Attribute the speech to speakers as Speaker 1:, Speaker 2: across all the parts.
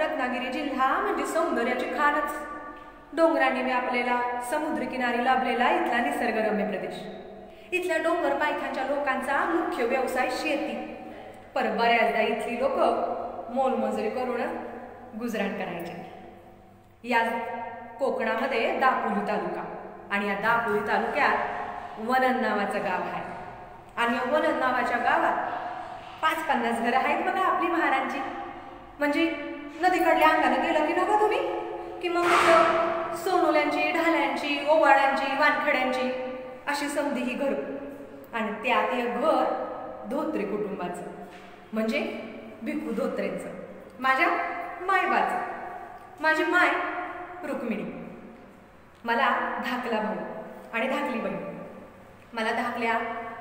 Speaker 1: रत्नागिरी जिल्हा म्हणजे सौंदर्याची खाणच. डोंगरांनी व्यापलेला, समुद्रकिनारी लाभलेला इथला निसर्गरम्य प्रदेश. इथल्या डोंगर पायथ्यांच्या लोकांचा मुख्य व्यवसाय शेती. पर बऱ्याचदा इथली लोक मोलमजुरी करूनच गुजराण करायचे. या कोकणामध्ये दापोली तालुका आणि या दापोली तालुक्यात वनन नावाचं गाव आहे. आणि या वनन नावाच्या गावात 50-50 घरं आहेत बघा आपली महारांची. म्हणजे नदीकडल्या अंगानं गेलं की नका तुम्ही की मग सोनोल्यांची, ढाल्यांची, ओवाळ्यांची, वानखड्यांची अशी समधी ही घर. आणि त्यात एक घर धोत्रे कुटुंबाचं म्हणजे भिकू धोत्रेंचं, माझ्या मायबाचं. माझी माय रुक्मिणी, मला धाकला भाऊ आणि धाकली बहीण. मला धाकल्या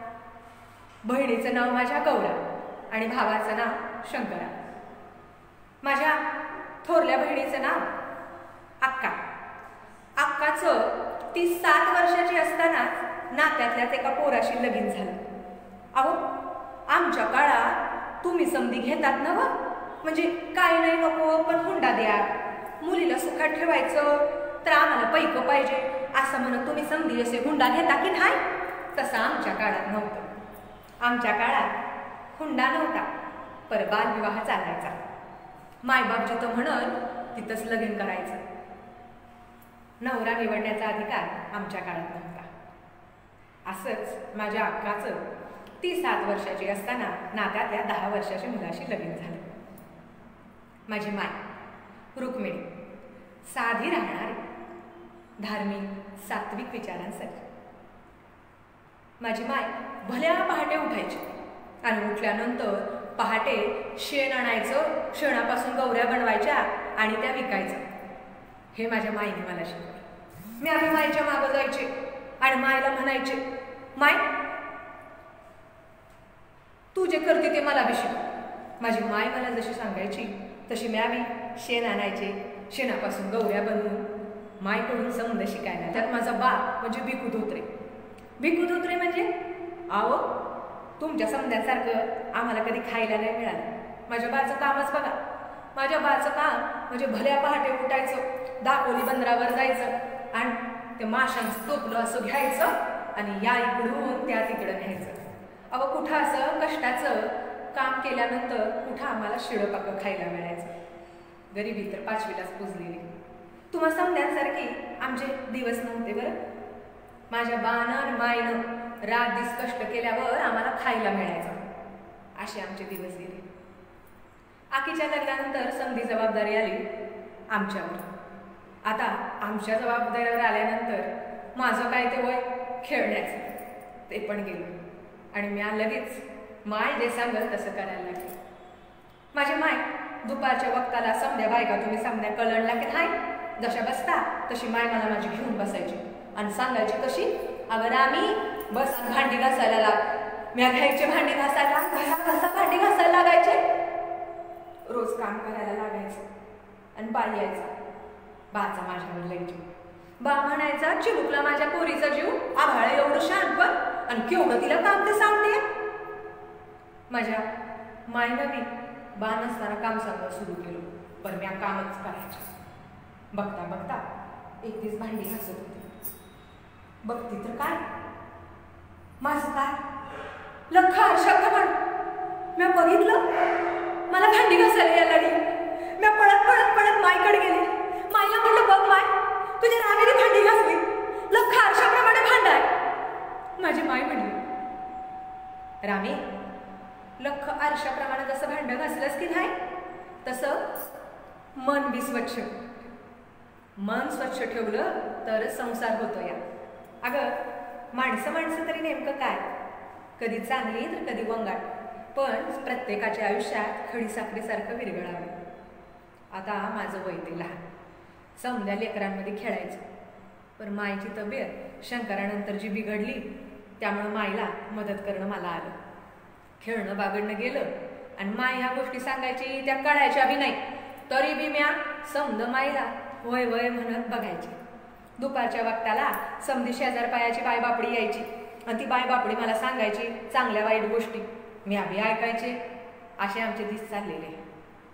Speaker 1: बहिणीचं नाव माझ्या गौरा आणि भावाचं नाव शंकरा. माझ्या थोरल्या बहिणीचं नाव अक्का. अक्काचं ती 7 वर्षाची असताना नात्यातल्याच एका पोराशी लगीन झालं. अहो, आमच्या काळात तुम्ही समधी घेतात ना व, म्हणजे काय नाही नको पण हुंडा द्या, मुलीला सुखात ठेवायचं तर आम्हाला पैक पाहिजे असं म्हणत तुम्ही समधी असे हुंडा घेता की नाही? तसं आमच्या काळात नव्हतं. आमच्या काळात हुंडा नव्हता, पर बालविवाह चालायचा. मायबाप जिथं म्हणत तिथंच लगीन करायचं. नवरा निवडण्याचा अधिकार आमच्या काळात नव्हता. असंच माझ्या अक्काचं ती 7 वर्षाची असताना नात्यातल्या 10 वर्षाच्या मुलाशी लगीन झालं. माझी माय रुक्मिणी साधी राहणारी, धार्मिक, सात्विक विचारांसाठी. माझी माय भल्या पहाटे उठायची आणि उठल्यानंतर पहाटे शेण आणायचं, शेणापासून गौऱ्या बनवायच्या आणि त्या विकायचं. हे माझ्या माईने मला शिकवलं. मी आम्ही माईच्या मागं जायचे आणि मायला म्हणायचे, माय तू जे करते ते मला बी शिक. माझी माय मला जशी सांगायची तशी मी आम्ही शेण आणायचे, शेणापासून गौऱ्या बनवून मायकडून समज शिकायला. त्यात माझा बाप म्हणजे भिकू धोत्रे. भिकू धोत्रे म्हणजे आहो तुमच्या समध्यासारखं आम्हाला कधी खायला नाही मिळालं. माझ्या बाचं कामच बघा. माझ्या बाचं काम म्हणजे भल्या पहाटे उठायचं, दापोली बंदरावर जायचं आणि ते माशांचं टोपलं असं घ्यायचं आणि या इकडून त्या तिकडं न्यायचं. अहो कुठं असं कष्टाचं काम केल्यानंतर कुठं आम्हाला शिळपाकं खायला मिळायचं. गरिबी तर 5वीलाच पुजलेली. तुम्हा समध्यांसारखी आमचे दिवस नव्हते बरं. माझ्या बानं मायनं रात दिस कष्ट केल्यावर आम्हाला खायला मिळायचं. असे आमचे दिवस गेले. आकीच्या लग्नानंतर समधी जबाबदारी आली आमच्यावर. आता आमच्या जबाबदारीवर आल्यानंतर माझं काय ते वय खेळण्याचं ते पण गेलं आणि मी लगेच माय जे सांगल तसं करायला लागले. माझी माय दुपारच्या वक्ताला समध्या बायका तुम्ही समध्या कळणला की नाही, जशा बसता तशी माय मला माझी घेऊन बसायची आणि सांगायची कशी, अगर आम्ही बस भांडी घासायला लाग. मी घ्यायचे भांडी घासायला, घसा भांडी घासायला लागायचे. रोज काम करायला लागायचं आणि बा यायचा. बाचा माझ्यावर लई जीव. बा म्हणायचा, चिमुकला माझ्या पोरीचा जीव, आभाळ एवढं शानपण आणि केवढं तिला काम ते सांगते. माझ्या मायनं मी बा नसताना काम सांगणं सुरू केलं, पण मी कामच करायचं. बघता बघता एक दिवस भांडी घासत होते. बघती तर काय माझं काय लख शब्द पण मी बघितलं. मला भांडी घासायला यायला लागली. मी पळत पळत पळत मायकडे गेले. मायला म्हटलं, बघ माय तुझ्या राणीने भांडी घासली, लख आरशाप्रमाणे भांड आहे. माझी माय म्हणली, रामी लख आरशाप्रमाणे जसं भांड घासलंस की नाही तसं मन बी स्वच्छ. मन स्वच्छ ठेवलं तरच संसार होतो या. अगं माणसं तरी नेमकं काय, कधी चांगली तर कधी वंगाट, पण प्रत्येकाच्या आयुष्यात खडीसाखरीसारखं विरघळावं. आता माझं वय ते लहान, समध्या लेकरांमध्ये खेळायचं. पण मायची तब्येत शंकरानंतर जी बिघडली त्यामुळं मायला मदत करणं मला आलं. खेळणं बागडणं गेलं आणि माय ह्या गोष्टी सांगायची त्या कळायच्या बी नाही, तरी बी म्या समद मायला वय वय म्हणत बघायची. दुपारच्या वक्ताला समधी शेजार पायाची बायबापडी यायची आणि ती बायबापडी मला सांगायची चांगल्या वाईट गोष्टी. मी आम्ही ऐकायचे. असे आमचे दिस चाललेले.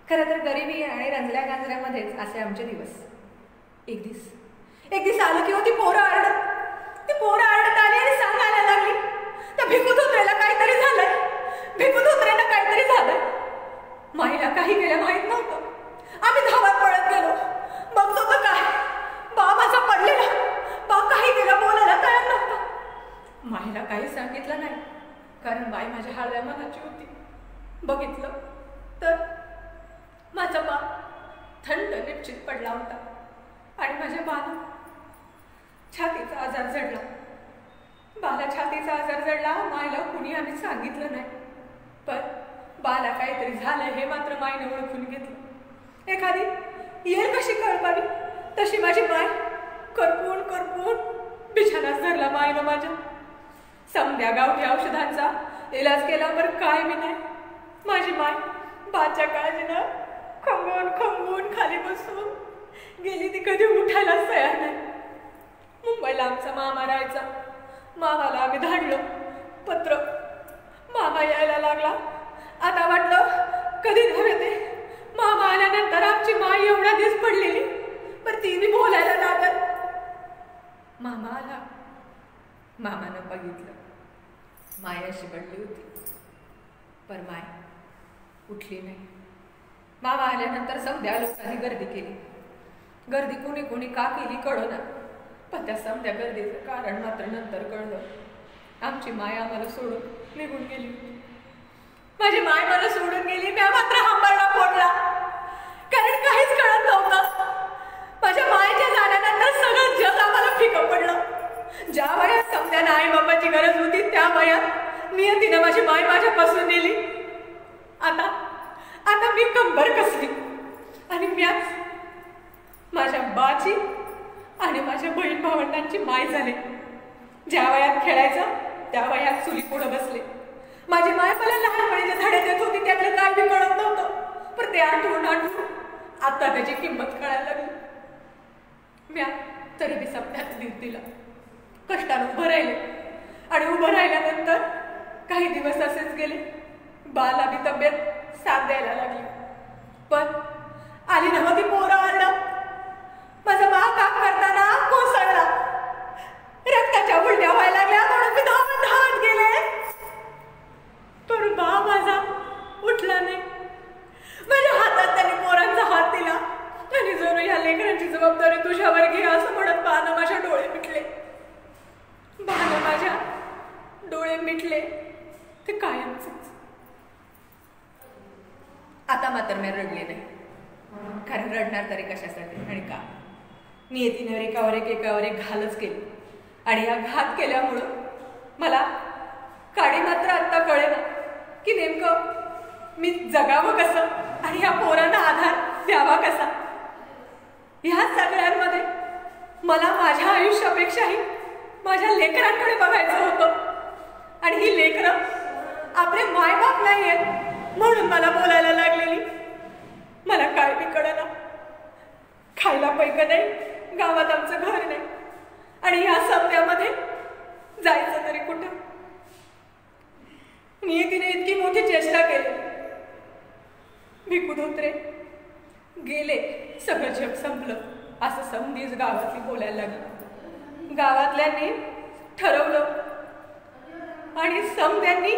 Speaker 1: खरं तर गरिबी आणि रंजल्या गांजऱ्यामध्येच असे आमचे दिवस. एक दिवस आलं की होती पोरं आरडत आली आणि सांगायला लागली, त्या भिकुधोत्रेला काहीतरी झालंय, भिकुधोत्रेला काहीतरी झालंय. माईला काही केलं माहित नव्हतं. आम्ही धावत पळत गेलो. बघतो तर काय, बा माझा पडलेला, बा काही केलं बोलायला तयार नव्हता. माईला काही सांगितलं नाही, कारण बाई माझ्या हळव्या मनाची होती. बघितलं तर माझा बा थंड निश्चित पडला होता आणि माझ्या बाला छातीचा आजार जडला. बाला छातीचा आजार जडला. मायला कुणी आम्ही सांगितलं नाही, पण बाला काहीतरी झालंय हे मात्र माईने ओळखून घेतलं. एखादी येईल कशी कळपावी तशी माझी माय करपून बिछानाच धरला मायनं माझ्या. समध्या गावठी औषधांचा इलाज केला, बरं काय मी नाही. माझी माय बाच्या काळजीनं खंगून खाली बसून गेली. ती कधी उठायलाच तयार नाही. मुंबईला आमचा मामा राहायचा. मामाला आम्ही धाडलो पत्र. मामा यायला लागला. आता वाटलं कधी नव्हे ते. मामा आल्यानंतर आमची माय एवढा दिवस पडलेली, पण ती बी बोलायला लागल. मामा आला. मामानं बघितलं. माय अशी पडली होती, पण माय उठली नाही. मामा आल्यानंतर समध्या लोकांनी गर्दी केली. गर्दी कोणी का केली कळना, पण त्या समध्या गर्दीचं कारण मात्र नंतर कळलं. आमची माय आम्हाला सोडून निघून गेली होती. माझी माय मला सोडून गेली. मी मात्र हंबरडा फोडला, कारण काहीच कळत नव्हतं. माझ्या मायच्या जाण्यानंतर सगळं जग आम्हाला फिकं पडलं. ज्या वयात समध्यानं आई बाबाची गरज होती, त्या वयात नियतीनं माझी माय माझ्यापासून नेली. आता मी कंबर कसली आणि म्याच माझ्या बाची आणि माझ्या बहीण भावंडांची माय झाले. ज्या वयात खेळायचं त्या वयात चुली पुढं बसले. माझी माय मला लहानपणीचे धडे देत होती, त्यातलं काय बी कळत नव्हतं, पण ते आठवून आता त्याची किंमत कळायला लागली. म्या तरी बी सप्त्यात दिला. कष्टानं उभं राहिले आणि उभं राहिल्यानंतर काही दिवस असेच गेले. बाला बी तब्येत साथ द्यायला लागली, पण आली नव्हती पोरं आरडत. माझा बा काम करताना कोसळला. रक्ताच्या उलट्या व्हायला लागल्या म्हणून मी धावत गेले, पण बा माझा उठला नाही. माझ्या हातात त्याने पोरांचा हात दिला आणि जणू या लेकरांची जबाबदारी तुझ्यावर घे असं म्हणत बानं माझ्या डोळे मिटले. बानं माझ्या डोळे मिटले ते कायमचेच. आता मात्र मी रडले नाही, कारण रडणार तरी कशासाठी आणि का. नियतीनं एकावर एक घालच केली आणि या घात केल्यामुळं मला काडी मात्र आत्ता कळेना की नेमकं मी जगावं कसं आणि या पोरांना आधार द्यावा कसा. ह्या सगळ्यांमध्ये मला माझ्या आयुष्यापेक्षाही माझ्या लेकरांकडे बघायचं होतं आणि ही लेकरं आपले मायबाप नाही आहेत म्हणून मला बोलायला लागलेली. मला काय बी कळेना. खायला पैक नाही, गावात आमचं घर नाही आणि ह्या सप्त्यामध्ये जायचं तरी कुठं. नियतीने इतकी मोठी चेष्टा केली. भिकुधोत्रे गेले, सगळं जग संपलं असं समधीच गावातली बोलायला लागली. गावातल्यांनी ठरवलं आणि समध्यांनी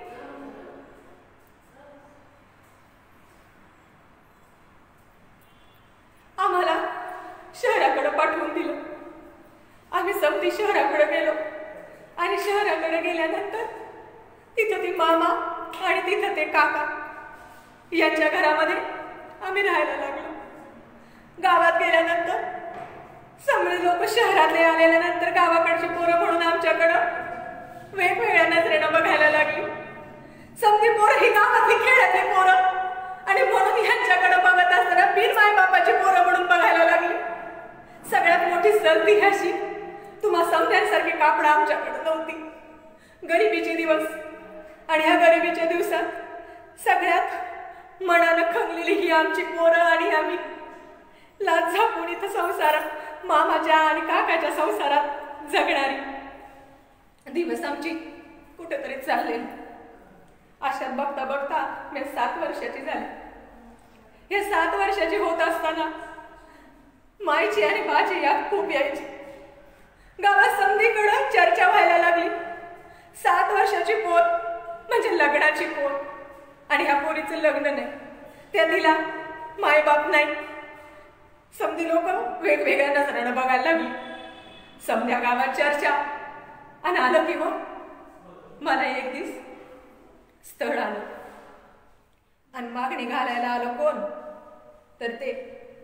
Speaker 1: आम्हाला शहराकडे पाठवून दिलं. आम्ही समधी शहराकडे गेलो आणि शहराकडे गेल्यानंतर तिथं ती मामा आणि तिथं ते काका यांच्या घरामध्ये आम्ही राहायला लागलो. गावात गेल्यानंतर सगळे लोक शहरातले आलेल्यानंतर गावाकडची पोरं म्हणून आमच्याकडं वेगवेगळ्या नजरेनं बघायला लागली. समधी पोरं ही गावातली खेळातली पोरं आणि म्हणून ह्यांच्याकडे बघत असताना बिन मायबापाची पोरं म्हणून बघायला लागली. सगळ्यात मोठी सर्दी ह्याशी तुम्हा समध्यांसारखी कापडं आमच्याकडे नव्हती. गरिबीचे दिवस आणि ह्या गरिबीच्या दिवसात सगळ्यात मनानं खंगलेली ही आमची पोरं आणि आम्ही लाज झाकून इथं संसारात मामाच्या आणि काकाच्या संसारात जगणारी दिवस आमची कुठेतरी चालले. अशात बघता बघता मी 7 वर्षाची झाली. या 7 वर्षाची होत असताना मायची आणि बाची याद खूप यायची. गावात समधीकडं चर्चा व्हायला लागली. 7 वर्षाची पोर म्हणजे लग्नाची पोर, आणि ह्या पोरीचं लग्न नाही, त्या तिला मायबाप नाही. समधी लोक वेगवेगळ्या नजरानं बघायला लागली. समध्या गावात चर्चा, आणि आलं की मला एक दिवस स्थळ आलं, आणि मागणी घालायला आलं कोण, तर ते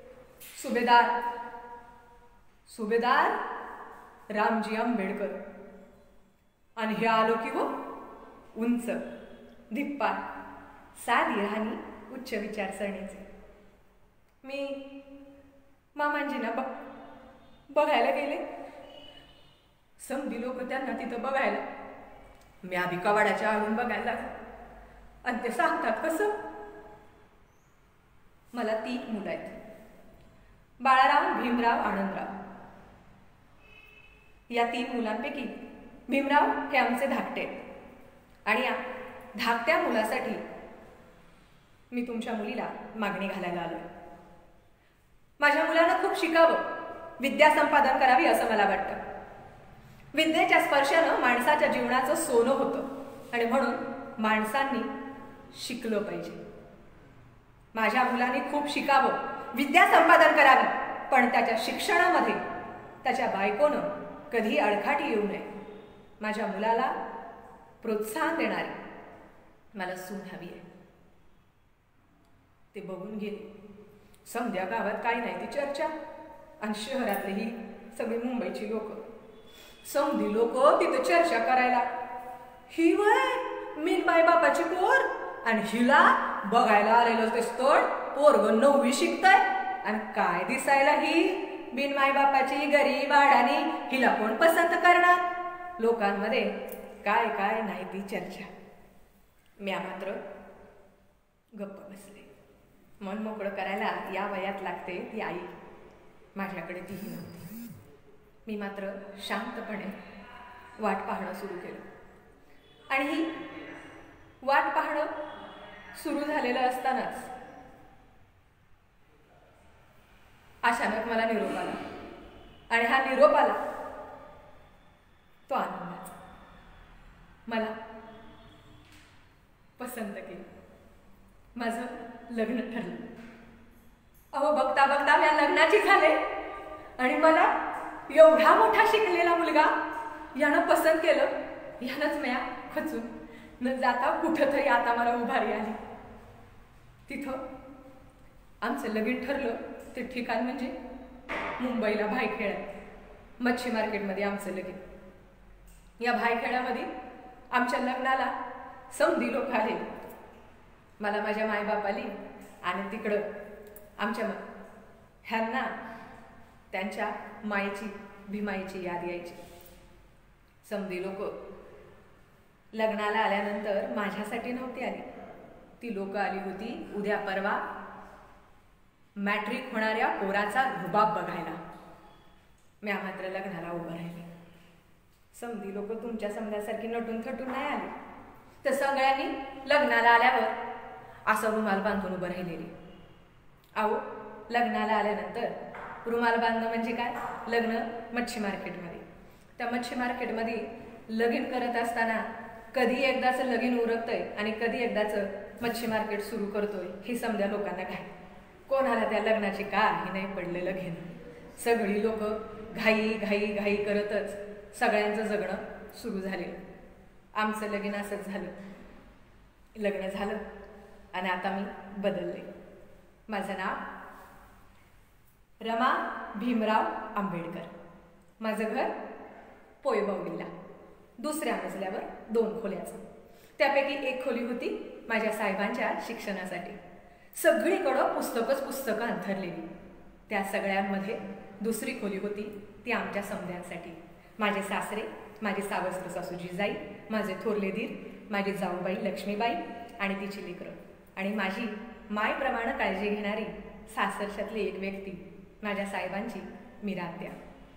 Speaker 1: सुभेदार रामजी आंबेडकर. आणि हे आलो की उंच, धिप्पाड, साधी राहणी, उच्च विचारसरणीचे. मी मामांजींना बघायला गेले. समधी लोक त्यांना तिथं बघायला, मी आधी कवाडाच्या आडून बघायला, आणि ते सांगतात कसं. मला 3 मुलं आहेत, बाळाराम, भीमराव, आनंदराव. या 3 मुलांपैकी भीमराव हे आमचे धाकटे, आणि या धाकट्या मुलासाठी मी तुमच्या मुलीला मागणी घालायला आलोय. माझ्या मुलानं खूप शिकावं, विद्या संपादन करावी असं मला वाटतं. विद्येच्या स्पर्शानं माणसाच्या जीवनाचं सोनं होतं, आणि म्हणून माणसांनी शिकलं पाहिजे. माझ्या मुलांनी खूप शिकावं, विद्या संपादन करावी, पण त्याच्या शिक्षणामध्ये त्याच्या बायकोनं कधी अडकाठी येऊ नये. माझ्या मुलाला प्रोत्साहन देणारी मला सून हवी आहे. ते बघून गेले. समध्या गावात काही नाही ती चर्चा, आणि शहरातलेही सगळे मुंबईची लोक, समधी लोक तिथं चर्चा करायला. ही वय मीन बाई बापाची पोर, आणि हिला बघायला आलेलं ते स्थळ पोरग 9वी शिकतय, आणि काय दिसायला ही बिन माय बापाची गरीब आडानी, हिला कोण पसंत करणार. लोकांमध्ये काय काय नाही ती चर्चा. म्या मात्र गप्प बसले. मन मोकळं करायला या वयात लागते ती आई, माझ्याकडे तीही नव्हती. मी मात्र शांतपणे वाट पाहणं सुरू केलं, आणि ही वाट पाहणं सुरू झालेलं असतानाच अचानक मला निरोप आला, आणि हा निरोप आला तो आनंदाचा. मला पसंत केलं, माझं लग्न ठरलं. अहो बघता बघता या लग्नाची झाले, आणि मला एवढा मोठा शिकलेला मुलगा यानं पसंत केलं. यानंच म्या खचून न जाता कुठंतरी आता मला उभारी आली. तिथं आमचं लगीन ठरलं. ते ठिकाण म्हणजे मुंबईला भायखेड्यात मच्छी मार्केटमध्ये आमचं लगीन. या भायखेड्यामध्ये आमच्या लग्नाला समधी लोक आले. मला माझ्या मायबापाली, आणि तिकडं आमच्या ह्यांना त्यांच्या मायेची भीमाईची याद यायची. समधी लोक लग्नाला आल्यानंतर माझ्यासाठी नव्हती आली. ती लोक आली होती उद्या परवा मॅट्रिक होणाऱ्या पोराचा रुबाब बघायला. म्या मात्र लग्नाला उभं राहिले. समधी लोक तुमच्या समजासारखी नटून थटून नाही आली, तर सगळ्यांनी लग्नाला आल्यावर असं रुमाल बांधून उभं राहिलेली. अहो लग्नाला आल्यानंतर रुमाल बांधणं म्हणजे काय, लग्न मच्छी मार्केटमध्ये. त्या मच्छी मार्केटमध्ये लगीन करत असताना कधी एकदाचं लगीन उरकतंय, आणि कधी एकदाचं मच्छी मार्केट सुरू करतोय ही समध्या लोकांना काय. कोणाला त्या लग्नाची काही नाही पडलेलं घेणं. सगळी लोक घाई घाई घाई करतच सगळ्यांचं जगणं सुरू झालेलं. आमचं लगीन असंच झालं. लग्न झालं, आणि आता मी बदलले. माझं नाव रमा भीमराव आंबेडकर. माझं घर पोयबावडीला, दुसऱ्या मजल्यावर 2 खोल्याचं. त्यापैकी 1 खोली होती माझ्या साहेबांच्या शिक्षणासाठी. सगळीकडं पुस्तकं अंथरलेली. त्या सगळ्यांमध्ये दुसरी खोली होती ती आमच्या समध्यांसाठी. माझे सासरे, माझी सावत्र सासू जिजाई, माझे थोरले दीर, माझी जाऊबाई लक्ष्मीबाई आणि तिची लेकरं, आणि माझी मायप्रमाणे काळजी घेणारी सासरच्यातली एक व्यक्ती माझ्या साहेबांची मीरात्या.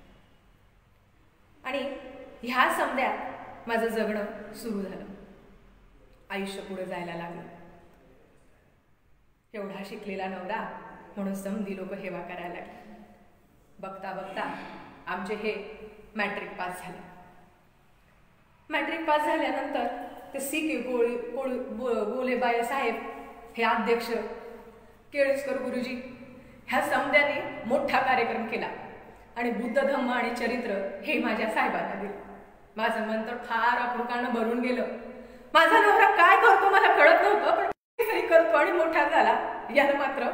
Speaker 1: आणि ह्या समध्यात माझं जगणं सुरू झालं. आयुष्य पुढे जायला लागलं. एवढा शिकलेला नवरा म्हणून समधी लोक हेवा करायला लागले. बघता बघता आमचे हे मॅट्रिक पास झाले. मॅट्रिक पास झाल्यानंतर ते सी.के. गोलेबाई साहेब हे अध्यक्ष, केळुसकर गुरुजी ह्या समध्याने मोठा कार्यक्रम केला आणि बुद्ध धम्म आणि चरित्र हे माझ्या साहेबांना दिलं. माझं मन तर फार आपुलकानं भरून गेलं. माझा नवरा काय करतो मला कळत नव्हतं, पण काहीतरी करतो आणि मोठा झाला याला मात्र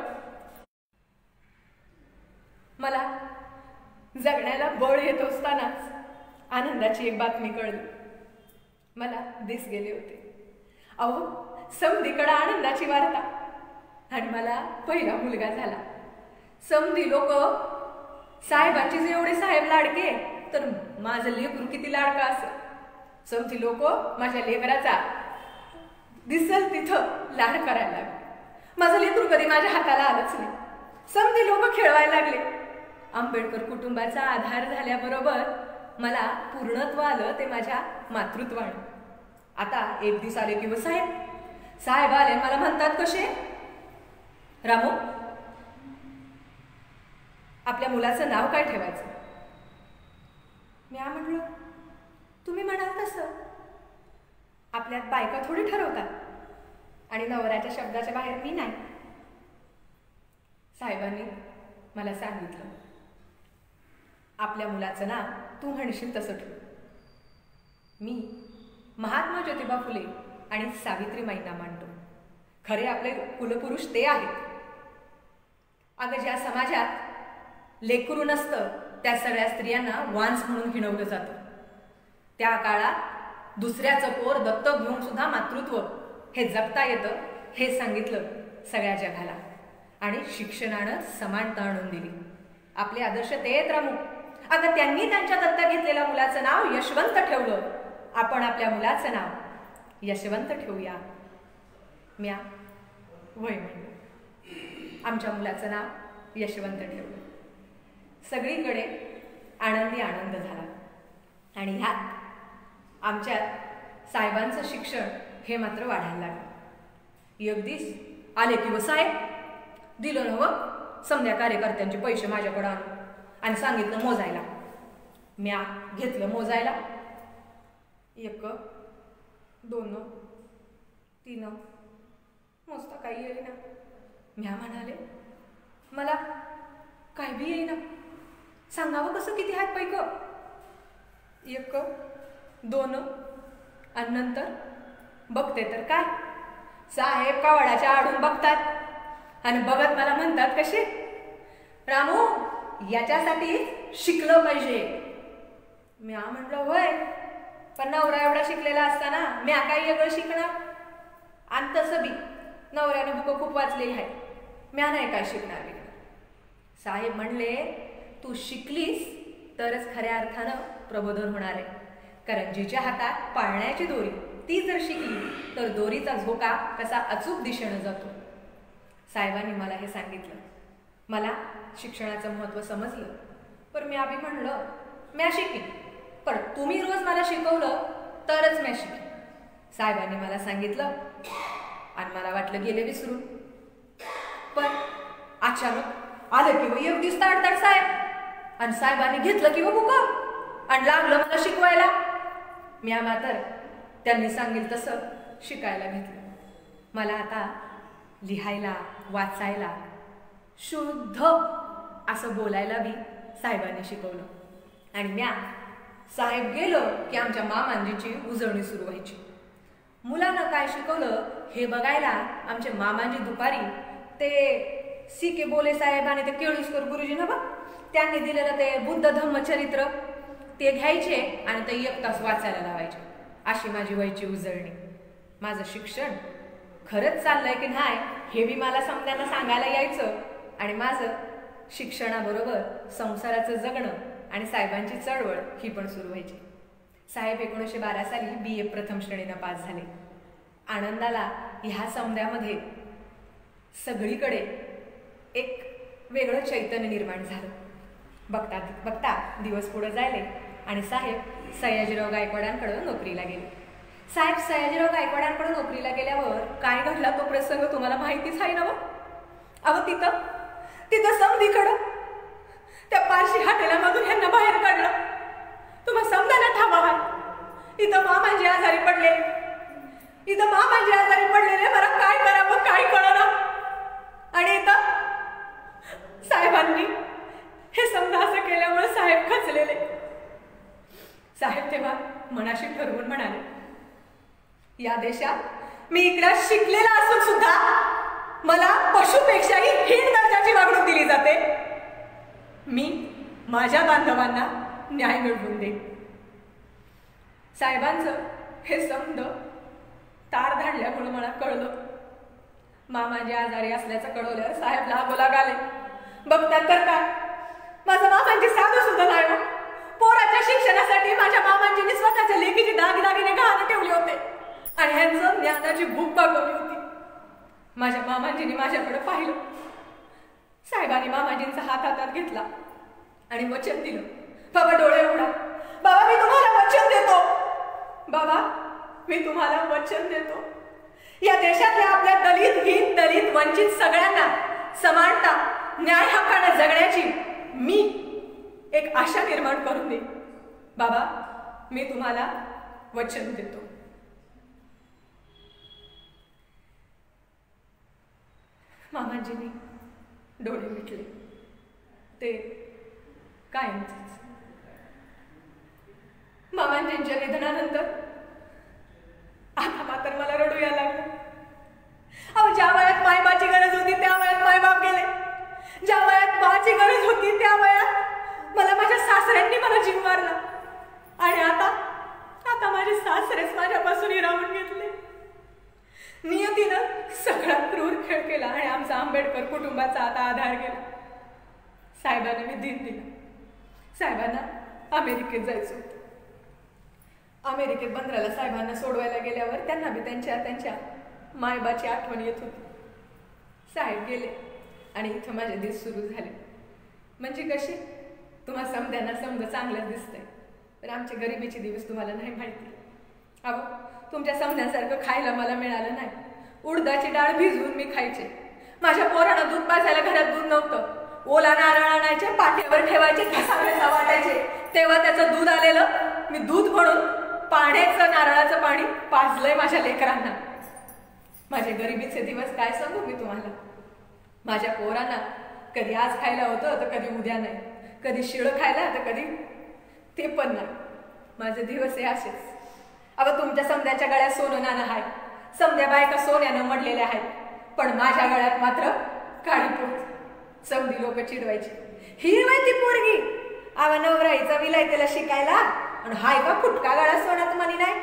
Speaker 1: मला जगण्याला बळ येत असतानाच आनंदाची एक बातमी कळली. मला दिस गेले होते. अहो, समधीकडे आनंदाची वार्ता आणि मला पहिला मुलगा झाला. समधी लोक साहेबांचे जे एवढे साहेब लाडके, तर माझं लेकरू किती लाडका असं. समधी लोक माझ्या लेकराचा दिसल तिथं लाड करायला लागले. माझं लेकरू कधी माझ्या हाताला आलंच नाही. समधी लोक खेळवायला लागले. आंबेडकर कुटुंबाचा आधार झाल्याबरोबर मला पूर्णत्व आलं ते माझ्या मातृत्वाने. आता एक दिवस आले की साहेब आले मला म्हणतात, कसे रामू, आपल्या मुलाचं नाव काय ठेवायचं? मी म्हटलं, तुम्ही म्हणाल तसं. आपल्यात बायका थोडी ठरवतात आणि नवऱ्याच्या शब्दाच्या बाहेर मी नाही. साहेबांनी मला सांगितलं, आपल्या मुलाचं नाव तू म्हणशील तसं ठेव. मी महात्मा ज्योतिबा फुले आणि सावित्रीमाईंना मानतो. खरे आपले कुलपुरुष ते आहेत. अगं, ज्या समाजात लेकरू नसतं त्या सगळ्या स्त्रियांना वांस म्हणून हिणवलं जातं. त्या काळात दुसऱ्याचं पोर दत्तक घेऊन सुद्धा मातृत्व हे जगता येतं हे सांगितलं सगळ्या जगाला आणि शिक्षणानं समानता आणून दिली. आपले आदर्श तेच रामू. अगं, त्यांनी त्यांच्या दत्तक घेतलेल्या मुलाचं नाव यशवंत ठेवलं. आपण आपल्या मुलाचं नाव यशवंत ठेवूया. म्या वय म्हणलं, आमच्या मुलाचं नाव यशवंत ठेवलं. सगळीकडे आनंदी आनंद झाला आणि ह्यात आमच्यात साहेबांचं शिक्षण हे मात्र वाढायला लागलं. एक दिवस आले की साहेब दिलं नवं समध्या कार्यकर्त्यांचे पैसे माझ्याकडे आणून आणि सांगितलं मोजायला. म्या घेतलं मोजायला. 1 2 3 मोजता काही येईना. म्या म्हणाले, मला काय बी येईना, सांगावं कसं किती हात पैक. 1 2 आणि नंतर बघते तर काय, साहेब कावडाच्या आडून बघतात आणि बघत मला म्हणतात, कसे रामू, याच्यासाठी शिकलं पाहिजे. म्या म्हटलं, होय, पण नवरा एवढा शिकलेला असताना म्या काही वेगळं शिकणार? आणि तसं बी नवऱ्याने बुकं खूप वाचलेली आहे, म्या नाही काय शिकणार. साहेब म्हणले, तू शिकलीस तरच खऱ्या अर्थानं प्रबोधन होणार आहे. कारण जिच्या हातात पाळण्याची दोरी ती जर शिकली तर दोरीचा झोका कसा अचूक दिशेनं जातो. साहेबांनी मला हे सांगितलं. मला शिक्षणाचं महत्त्व समजलं. पण मी आधी म्हणलं, म्या शिकेन, पण तुम्ही रोज मला शिकवलं तरच म्या शिकेन. साहेबांनी मला सांगितलं आणि मला वाटलं गेले विसरून. पण अचानक आलं की एक दिवस ताडताड साहेब आणि साहेबांनी घेतलं की बुक आणि लागलं मला शिकवायला. म्या मात्र त्यांनी सांगितलं तसं शिकायला घेतलं. मला आता लिहायला, वाचायला, शुद्ध असं बोलायला बी साहेबांनी शिकवलं. आणि म्या साहेब गेलो की आमच्या मामांजीची उजळणी सुरू व्हायची. मुलांना काय शिकवलं हे बघायला आमचे मामांजी दुपारी ते सी.के. बोले साहेब आणि ते केळुसकर गुरुजी ना बघ, त्यांनी दिलेलं ते बुद्ध धम्म चरित्र ते घ्यायचे आणि ते 1 तास वाचायला लावायचे. अशी माझी व्हायची उजळणी. माझं शिक्षण खरंच चाललंय की नाही हे बी मला समजायला सांगायला यायचं. आणि माझं शिक्षणाबरोबर संसाराचं जगणं आणि साहेबांची चळवळ ही पण सुरू व्हायची. साहेब 1912 साली BA प्रथम श्रेणीनं पास झाले. आनंदाला ह्या समध्यामध्ये सगळीकडे एक वेगळं चैतन्य निर्माण झालं. बघता बघता दिवस पुढे जायले आणि साहेब सयाजीराव गायकवाडांकडे नोकरीला गेले. साहेब सयाजीराव गायकवाडांकडे नोकरीला गेल्यावर काय घडला तो प्रसंग तुम्हाला माहितीच आहे ना. अहो तिथं तिथं समधीकडं त्या पारशी हॉटेलामधून ह्यांना बाहेर काढलं. तुम्हा समजायला ठाव आहात. इथं मामाजी आजारी पडले, इथं मामाजी आजारी पडलेले. मला काय करावं काय कळलं. आणि इथं साहेबांनी हे समजा असं केल्यामुळे साहेब खचलेले. साहेब तेव्हा मनाशी ठरवून म्हणाले, या देशात मी इकडे शिकलेला असून सुद्धा मला पशुपेक्षाही हीन दर्जाची वागणूक दिली जाते. मी माझ्या बांधवांना न्याय मिळवून दे. साहेबांचं हे समज तार धाडल्यामुळे मला कळलं. मामाजी आजारी असल्याचं कळवल्यावर साहेब लागोलाग आले. बघतात तर काय, माझं मामांची साधू सुद्धा नाही. पोराच्या शिक्षणासाठी माझ्या मामांजींनी स्वतःच्या लेकीची दागिदागिने गहाण ठेवले होते आणि ह्यांचं ज्ञानाची भूक भागवली होती. माझ्या मामांजींनी माझ्याकडे पाहिलं. साहेबांनी मामाजींचा हात हातात घेतला आणि वचन दिलं. बाबा डोळे उघडा. बाबा मी तुम्हाला वचन देतो. बाबा मी तुम्हाला वचन देतो. या देशातल्या आपल्या दलित, हीन, दलित, वंचित सगळ्यांना समानता, न्याय हक्काने जगण्याची मी एक आशा निर्माण करून दे. बाबा मी तुम्हाला वचन देतो. मामाजींनी डोळे मिटले. ते कायमचेच. मामांजींच्या निधनानंतर आता मात्र मला रडू यायला लागलं. अहो ज्या वयात मायबाची गरज होती त्या वयात मायबाप गेले. ज्या वयात बाची गरज होती त्या वयात मला माझ्या सासऱ्यांनी मला जीव मारला. आणि आता माझे सासरेच माझ्यापासून हिरावून घेतले. नियतीनं सगळा क्रूर खेळ केला आणि आमचा आंबेडकर कुटुंबाचा आता आधार गेला. साहेबांना मी दिन दिला. साहेबांना अमेरिकेत जायचं होतं. अमेरिकेत बंदराला साहेबांना सोडवायला गेल्यावर त्यांना बी त्यांच्या मायबाची आठवण येत होती. साहेब गेले आणि इथं माझे दिवस सुरू झाले. म्हणजे कशी, तुम्हा समद्यांना समजा चांगलं दिसतंय, पण आमचे गरिबीचे दिवस तुम्हाला नाही माहिती. अहो तुमच्या समजासारखं खायला मला मिळालं नाही. उडदाची डाळ भिजवून मी खायचे. माझ्या पोरांना दूध पाजायला घरात दूध नव्हतं. ओला नारळ आणायचे, पाठीवर ठेवायचे, घसा वाटायचे. तेव्हा त्याचं दूध आलेलं मी दूध म्हणून पाण्याचं नारळाचं पाणी पाजलंय माझ्या लेकरांना. माझे गरिबीचे दिवस काय सांगू मी तुम्हाला. माझ्या पोरांना कधी आज खायला होतं तर कधी उद्या नाही, कधी शिळं खायला तर कधी ते पण नाही. माझे दिवस हे असेच. अगं तुमच्या समद्याच्या गळ्यात सोनं नाणं आहे. समद्या बायका सोन्यानं मडलेल्या आहेत, पण माझ्या गळ्यात मात्र काळी पोत. समधी लोक चिडवायची, हिरवाय ती पोरगी, आवा नवराईचा विलाय त्याला शिकायला, आणि हाय का फुटका गळा सोन्यात मनी नाही.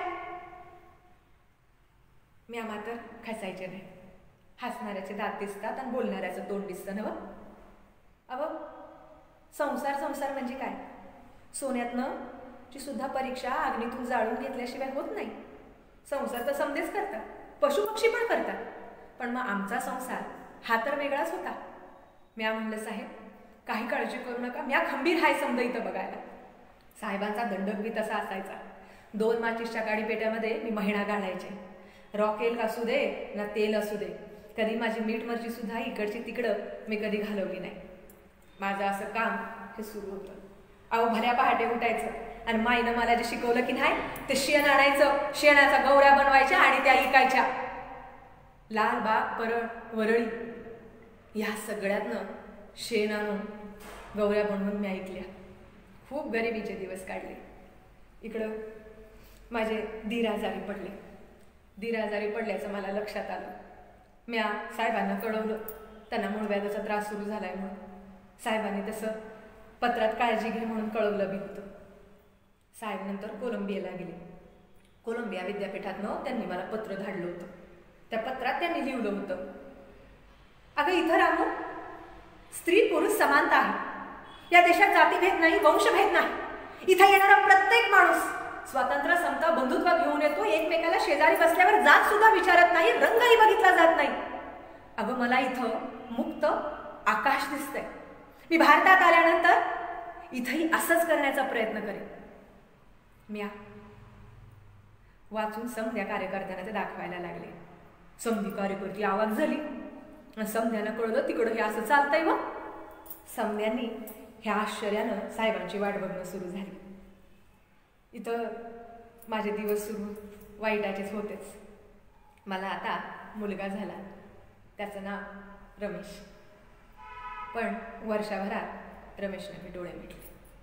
Speaker 1: म्या मात्र खसायचे नाही. हसणाऱ्याचे दात दिसतात आणि बोलणाऱ्याचं तोंड दिसतं नव. अगं संसार म्हणजे काय. सोन्यातनं ची सुद्धा परीक्षा अग्नीतून जाळून घेतल्याशिवाय होत नाही. संसार तर समजेच करतात, पशुपक्षी पण करतात, पण मग आमचा संसार हा तर वेगळाच होता. म्या म्हणलं साहेब काही काळजी करू नका, म्या खंबीर हाय समजा इथं बघायला. साहेबांचा दंडक बी तसा असायचा. 2 माचीसच्या गाडी पेट्यामध्ये मी महिना घालायचे. रॉकेल असू दे ना तेल असू दे, कधी माझी मीठ मिरची सुद्धा इकडची तिकडं मी कधी घालवली नाही. माझं असं काम हे सुरू होतं. अहो भल्या पहाटे उठायचं आणि माईनं मला जे शिकवलं की नाही ते शेण आणायचं, शेणाचा गौऱ्या बनवायच्या आणि त्या इकायच्या. लाल बाग, परळ, वरळी या सगळ्यातनं शेण आणून गौऱ्या बनवून मी ऐकल्या. खूप गरिबीचे दिवस काढले. इकडं माझे दीर आजारी पडले. दीर आजारी पडल्याचं मला लक्षात आलं. म्या साहेबांना कळवलं, त्यांना मूळव्याधाचा त्रास सुरू झालाय म्हणून. साहेबांनी तसं पत्रात काळजी घे म्हणून कळवलं बी होतं. साहेब नंतर कोलंबियाला गेले. कोलंबिया विद्यापीठातनं त्यांनी मला पत्र धाडलं होतं. त्या पत्रात त्यांनी लिहिलं होतं, अगं इथं राहून स्त्री पुरुष समानता आहे. या देशात जातीभेद नाही, वंशभेद नाही. इथं येणारा प्रत्येक माणूस स्वातंत्र्य, समता, बंधुत्व घेऊन येतो. एकमेकाला शेजारी बसल्यावर जात सुद्धा विचारत नाही, रंगही बघितला जात नाही. अगं मला इथं मुक्त आकाश दिसतंय. मी भारतात आल्यानंतर इथंही असंच करण्याचा प्रयत्न करेन. म्या वाचून समध्या कार्यकर्त्यांना ते दाखवायला लागले. समधी कार्यकर्ती आवाज झाली, समध्यानं कळलं तिकडं हे असं चालतंय व समध्यांनी ह्या आश्चर्यानं साहेबांची वाट बघणं सुरू झाली. इथं माझे दिवस सुरू वाईटाचेच होतेच. मला आता मुलगा झाला, त्याचं नाव रमेश. पण वर्षभरात रमेशने मी डोळे मिटले.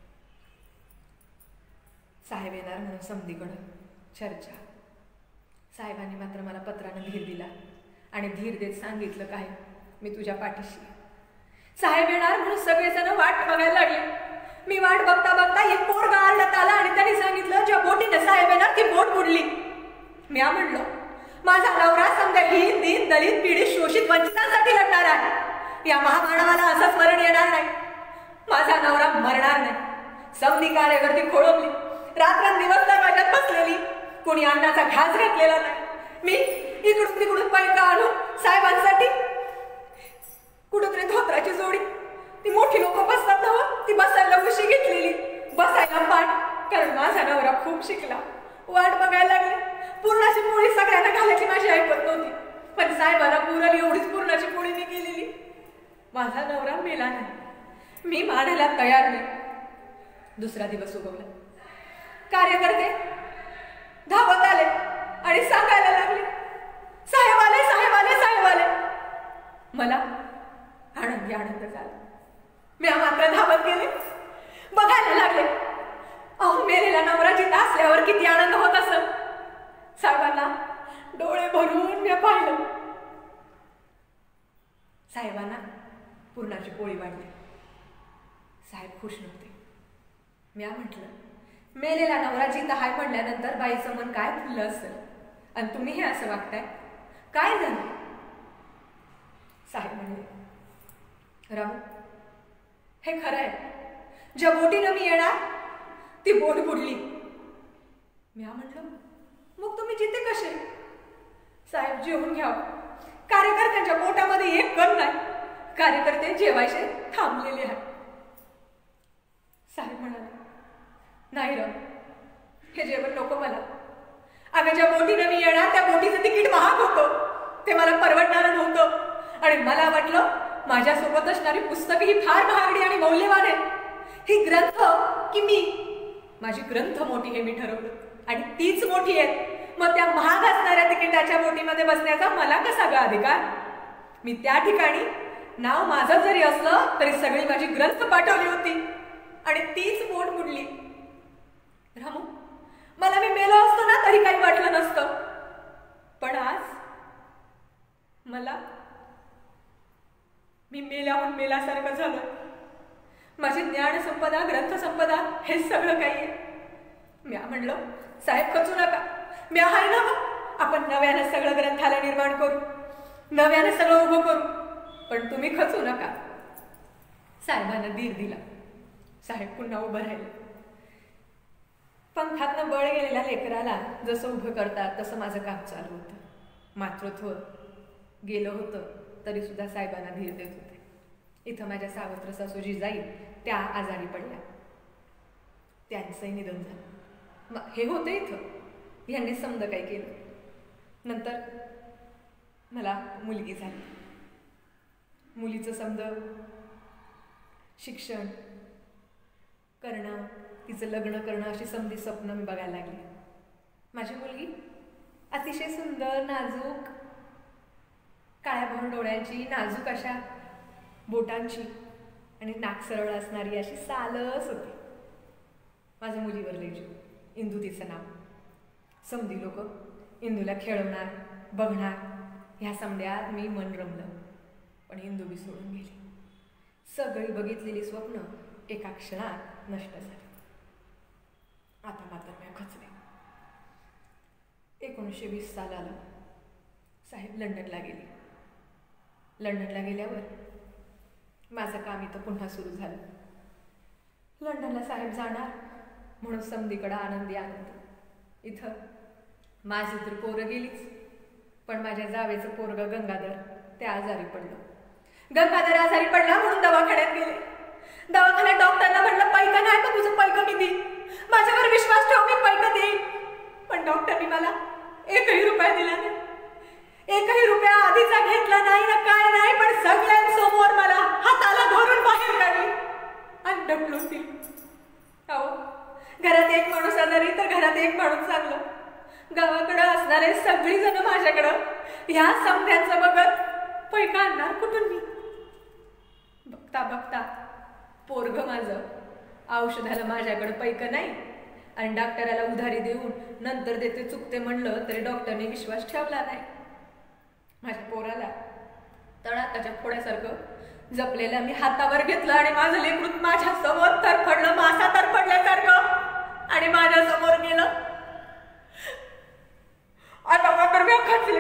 Speaker 1: साहेब येणार म्हणून समधीकडं चर्चा. साहेबांनी मात्र मला पत्रानं धीर दिला आणि धीर देत सांगितलं, काय मी तुझ्या पाठीशी. साहेब येणार म्हणून सगळेजण वाट बघायला लागले. मी वाट बघता बघता एक पोरगा आरडत आला आणि त्यांनी सांगितलं, ज्या बोटीने साहेब येणार ती बोट बुडली. मी म्हणलं, माझा नवरा समजा हीन दीन दलित पीडित शोषित वंचितांसाठी लढणार आहे. या महामानवाला असंच मरण येणार नाही. माझा नवरा मरणार नाही. समधी कार्यकर्ती खोळंबली. रात्रंदिवस दरवाजात बसलेली. कोणी अन्नाचा घास घातलेला नाही. मी इकडून तिकडून पैका आणून साहेबांसाठी कुठंतरी धोत्राची जोडी, ती मोठी लोक बसतात ना, ती बसायला उशी घेतलेली, बसायला पाठ. कारण माझा नवरा खूप शिकला. वाट बघायला लागले. पूर्णाची पोळी सगळ्यांना घालायची माझी ऐकत नव्हती, पण साहेबांना पुरली एवढीच पूर्णाची पोळी मी केलेली. माझा नवरा मेला नाही. मी मारायला तयार नाही. दुसरा दिवस उगवला. कार्यकर्ते धावत आले आणि सांगायला लागले, साहेब आले, साहेब आले, साहेब आले. मला आनंदी आनंद झाला. मी मात्र धावत गेले. बघायला लागले, अहो मेलेला नवरा जिथं असल्यावर किती आनंद होत असेल. साहेबांना डोळे भरून मी पाहिलं. साहेबांना पूर्णाची पोळी वाढली. साहेब खुश नव्हते. मी म्हटलं, मेलेला नवरा जिथं हाय म्हणल्यानंतर बाईचं मन काय फुललं असेल आणि तुम्ही हे असं वागताय, काय झालं? साहेब म्हणले, रामू हे खरं आहे. ज्या बोटीनं मी येणार ती बोट बुडली. मी म्हटलं, मग तुम्ही जिथे कसे? साहेब जेवून घ्या. कार्यकर्त्यांच्या पोटामध्ये एक कण नाही. कार्यकर्ते जेवायचे थांबलेले आहेत. साहेब म्हणाले, नाही राव, हे जेवण नको मला. अगं ज्या बोटीनं मी येणार त्या बोटीचं तिकीट महाग होतं, ते मला परवडणारं नव्हतं. आणि मला वाटलं माझ्यासोबत असणारी पुस्तकं ही फार महागडी आणि मौल्यवान आहे. ही ग्रंथ की मी, माझी ग्रंथ मोठी हे मी ठरवलं आणि तीच मोठी आहे. मग त्या महाग असणाऱ्या तिकिटाच्या बोटीमध्ये बसण्याचा मला कसा ग अधिकार? मी त्या ठिकाणी नाव माझं जरी असलं तरी सगळी माझी ग्रंथ पाठवली होती आणि तीच बोट बुडली. रामू, मला मी मेलो असतो ना तरी काही वाटलं नसतं, पण आज मला मी मेल्याहून मेल्यासारखं झालं. माझी ज्ञान संपदा, ग्रंथ संपदा हे सगळं काही आहे. मी म्हणलं, साहेब खचू नका, मी आहे ना. आपण नव्यानं सगळं ग्रंथालय निर्माण करू, नव्यानं सगळं उभं करू, पण तुम्ही खचू नका. साहेबांना धीर दिला. साहेब पुन्हा उभं राहिले. पंखातनं बळ गेलेल्या लेकराला जसं उभं करतात तसं माझं काम चालू होतं. मातृत्व गेलं होतं तरी सुद्धा साहेबांना धीर देत होते. इथं माझ्या सावत्र सासू जिजाई त्या आजारी पडल्या. त्यांचंही निधन झालं. हे होतं इथं. ह्यांनी समज काय केलं. नंतर मला मुलगी झाली. मुलीचं समज शिक्षण करणं, तिचं लग्न करणं अशी समधी स्वप्न मी बघायला लागली. माझी मुलगी अतिशय सुंदर, नाजूक, काळ्या भरून डोळ्यांची, नाजूक अशा बोटांची आणि नाक सरळ असणारी अशी सालस होती. माझ्या मुलीवर लय जीव. इंदू तिचं नाव. समधी लोक इंदूला खेळवणार, बघणार, ह्या समड्यात मी मन रमलं. पण इंदू बी सोडून गेली. सगळी बघितलेली स्वप्न एका क्षणात नष्ट झाली. आता मात्र मी खचले. 1920 सालाला साहेब लंडनला गेले. लंडनला गेल्यावर माझं काम इथं पुन्हा सुरू झालं. लंडनला साहेब जाणार म्हणून समधीकडं आनंदी आनंद. इथं माझी तर पोरं गेलीच, पण माझ्या जावेचं पोरगं गंगाधर ते आजारी पडलं. गंगाधर आजारी पडला म्हणून दवाखान्यात गेले. दवाखान्यात डॉक्टरला म्हटलं, पैका नाही का तुझं, पैका मी देईन, माझ्यावर विश्वास ठेव, मी पैका देईन. पण डॉक्टरनी मला 1ही रुपया दिला नाही. एकही रुपया आधीचा घेतला नाही ना काय नाही, पण सगळ्यांसमोर मला हाताला धरून बाहेर काढली आणि ढकलून दिली. अहो, घरात एक माणूस आजारी तर घरात एक माणूस चांगलं. गावाकडं असणारे सगळी जण माझ्याकडं ह्या समध्यांचं बघत पैका आणणार कुठून मी. बघता बघता पोरग माझं औषधाला माझ्याकडे पैक नाही आणि डॉक्टराला उधारी देऊन नंतर देते चुकते म्हणलं तरी डॉक्टरने विश्वास ठेवला नाही. माझ्या पोराला तळाताच्या फोड्यासारखं जपलेलं मी हातावर घेतलं आणि माझं लेकरू माझ्या समोर तरफडलं, मासा तरफडल्यासारखं आणि माझ्या समोर गेलं. आता मात्र मी खचले.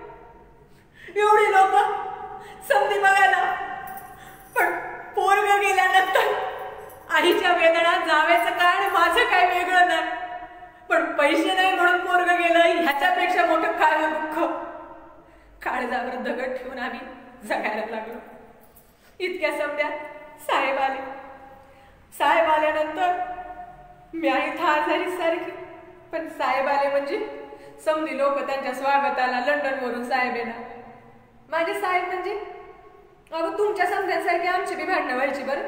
Speaker 1: एवढी लोक समधी बघायला, पण पोरग गेल्यानंतर आईच्या वेदना जावेचं काय आणि माझं काय वेगळं नाही. पण पैसे नाही म्हणून पोरग गेलं ह्याच्यापेक्षा मोठं काय दुःख. काळजावर दगड ठेवून आम्ही जगायला लागलो. इतक्या समध्या साहेब आले. साहेब आल्यानंतर मी इथं आजारी सारखी, पण साहेब आले म्हणजे समधी लोक त्यांच्या स्वागताला लंडन वरून साहेब येणार. माझे साहेब म्हणजे अगं तुमच्या समध्यांसारखी आमची बी भांडणं व्हायची बरं.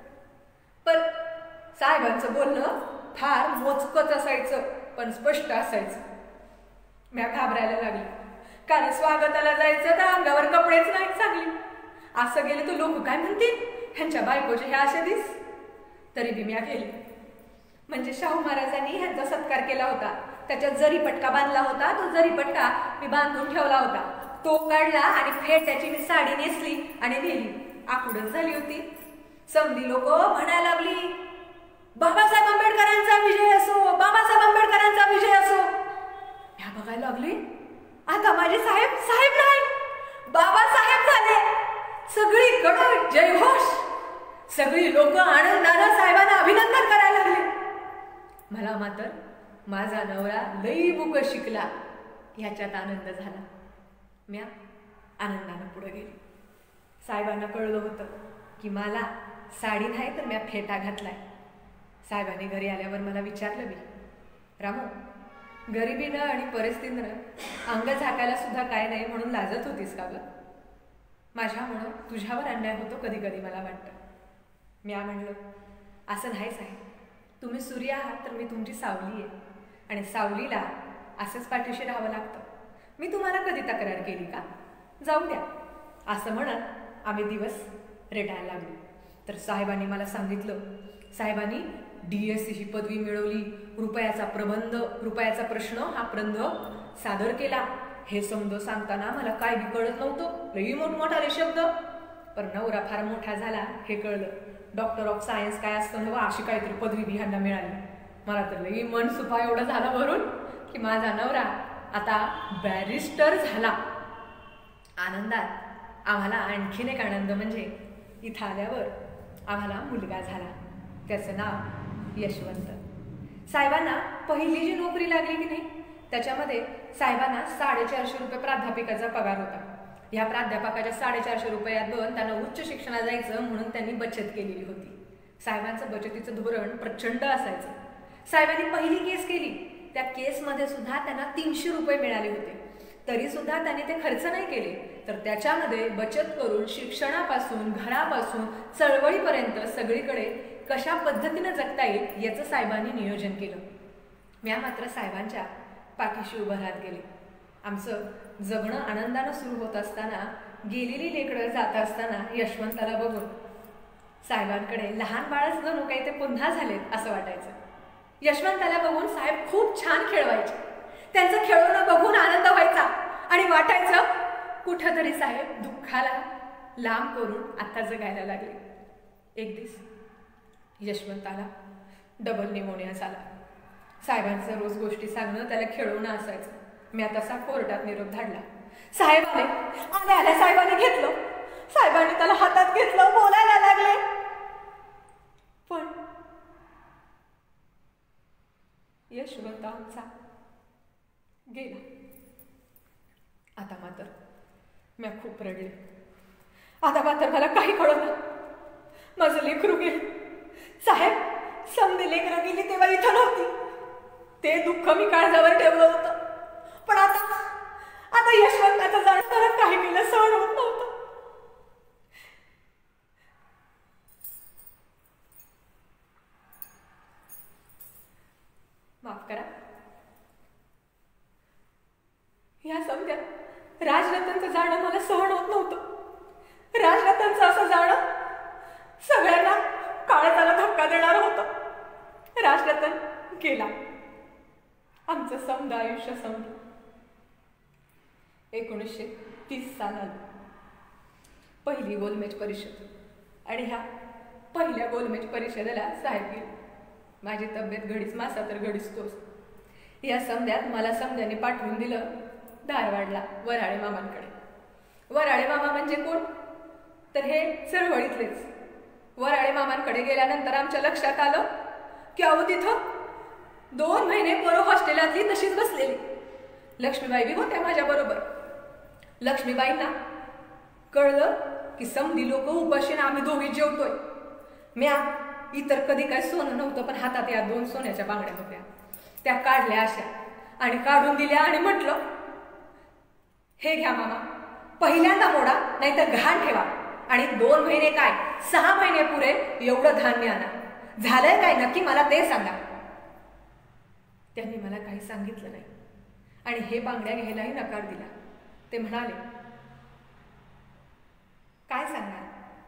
Speaker 1: पण साहेबांचं बोलणं फार मोजकच असायचं पण स्पष्ट असायचं. मी घाबरायला लागली, कारण स्वागताला जायचं तर अंगावर कपडेच नाही चांगली. असं गेले तर लोक काय म्हणतील, ह्यांच्या बायकोचे हे असे दिस. तरी बी मी गेले. म्हणजे शाहू महाराजांनी ह्यांचा सत्कार केला होता, त्याच्यात जरी पटका बांधला होता. तो जरी पटका मी बांधून ठेवला होता, तो काढला आणि फेट्याची मी साडी नेसली आणि नेली. आकुडच झाली होती. समधी लोक म्हणायला लागली, बाबासाहेब आंबेडकरांचा विजय असो, बाबासाहेब आंबेडकरांचा विजय असो. ह्या बघायला लागली, आता माझे साहेब साहेब नाही बाबासाहेब झाले. सगळीकडं जयघोष. सगळी लोक आनंदानं साहेबांना अभिनंदन करायला लागले. मला मात्र माझा नवरा लई बुक शिकला ह्याच्यात आनंद झाला. म्या आनंदानं पुढे गेली. साहेबांना कळलं होतं की मला साडी नाही तर म्या फेटा घातलाय. साहेबांनी घरी आल्यावर मला विचारलं, मी रामू, गरिबीनं आणि परिस्थितीनं अंग झाकायला सुद्धा काय नाही म्हणून लाजत होतीस का गं? माझ्यामुळं तुझ्यावर अन्याय होतो कधी कधी मला वाटतं. म्या म्हणलं, असं नाही साहेब, तुम्ही सूर्य आहात तर मी तुमची सावली आहे आणि सावलीला असंच पाठीशी राहावं लागतं. मी तुम्हाला कधी तक्रार केली का? जाऊ द्या. असं म्हणत आम्ही दिवस रेटायला लागलो. तर साहेबांनी मला सांगितलं, साहेबांनी DSc ही पदवी मिळवली, रुपयाचा प्रश्न हा प्रबंध सादर केला. हे समज सांगताना मला काय बी कळत नव्हतं, लई मोठमोठाले शब्द. पण नवरा फार मोठा झाला हे कळलं. डॉक्टर ऑफ सायन्स काय असतं ना, अशी काहीतरी पदवी बी ह्यांना मिळाली. मला तर लई मन सुपा एवढं झालं भरून की माझा नवरा आता बॅरिस्टर झाला. आनंदात आम्हाला आणखीन एक आनंद म्हणजे इथं आल्यावर आम्हाला मुलगा झाला. त्याचं नाव यशवंत. साहेबांना पहिली जी नोकरी लागली की नाही त्याच्यामध्ये साहेबांना 450 रुपये प्राध्यापिकाचा पगार होता. ह्या प्राध्यापकाच्या 450 रुपयातून त्यांना उच्च शिक्षणाला जायचं म्हणून त्यांनी बचत केलेली होती. साहेबांचं बचतीचं धोरण प्रचंड असायचं. साहेबांनी पहिली केस केली, त्या केसमध्ये सुद्धा त्यांना 300 रुपये मिळाले होते. तरी सुद्धा त्यांनी ते खर्च नाही केले, तर त्याच्यामध्ये बचत करून शिक्षणापासून घरापासून चळवळीपर्यंत सगळीकडे कशा पद्धतीने जगता येईल याचं साहेबांनी नियोजन केलं. म्या मात्र साहेबांच्या पाठीशी उभं राहत गेले. आमचं जगणं आनंदानं सुरू होत असताना, गेलेली लेकरं जात असताना यशवंताला बघून साहेबांकडे लहान बाळच जणू काही ते पुन्हा झालेत असं वाटायचं. यशवंताला बघून साहेब खूप छान खेळवायचे. त्यांचं खेळवणं बघून आनंद व्हायचा आणि वाटायचं कुठं तरी साहेब दुःखाला लांब करून आता जगायला लागले. एक दिवस यशवंताला डबल निमोनिया झाला. साहेबांचं रोज गोष्टी सांगणं त्याला खेळवणं असायचं. मी आता तसा कोर्टात निरोप धाडला. साहेब आले आल्या साहेबांनी घेतलं. साहेबांनी त्याला हातात घेतलं, बोलायला लागले. पण यशवंत आमचा गेला. आता मात्र मी खूप रडले. आता मात्र मला काही कळलं. माझं लेकरू गेलं. साहेब, समधी लेकरं गेली तेव्हा इथं नव्हती. ते दुःख मी काळजावर ठेवलं होतं. पण आता यशवंताचं जाणं काही केलं सहन होत नव्हतं. माफ करा, या समध्यात राजरतनचं जाणं मला सहन होत नव्हतं. राजरतनचं असं जाणं सगळ्यांना काळजाला धक्का देणार होतं. राजरतन गेला, आमचं समद आयुष्य संपलं. 1930 सालात पहिली गोलमेज परिषद, आणि ह्या पहिल्या गोलमेज परिषदेला साहेब गेले. माझी तब्येत घडीच मासा तर घडीच तोच. या समध्यात मला समध्याने पाठवून दिलं धारवाडला वराळे मामांकडे. वराळे मामा म्हणजे कोण तर हे चळवळीतलेच. वराळे मामांकडे गेल्यानंतर आमच्या लक्षात आलं की अहो तिथं 2 महिने पोरं हॉस्टेलातली तशीच बसलेली. लक्ष्मीबाई बी होत्या माझ्या बरोबर. लक्ष्मीबाईंना कळलं की समधी लोक उपाशी आम्ही दोघी जेवतोय. म्या इतर कधी काय सोनं नव्हतं, पण हातात या 2 सोन्याच्या बांगड्या होत्या. त्या काढल्या अशा आणि काढून दिल्या आणि म्हटलं, हे घ्या मामा, पहिल्यांदा मोडा नाहीतर घाण ठेवा, आणि 2 महिने काय 6 महिने पुरे एवढं धान्य आणा. झालंय काय नक्की मला ते सांगा. त्यांनी मला काही सांगितलं नाही आणि हे बांगड्या घ्यायलाही नकार दिला. ते म्हणाले, काय सांगणार,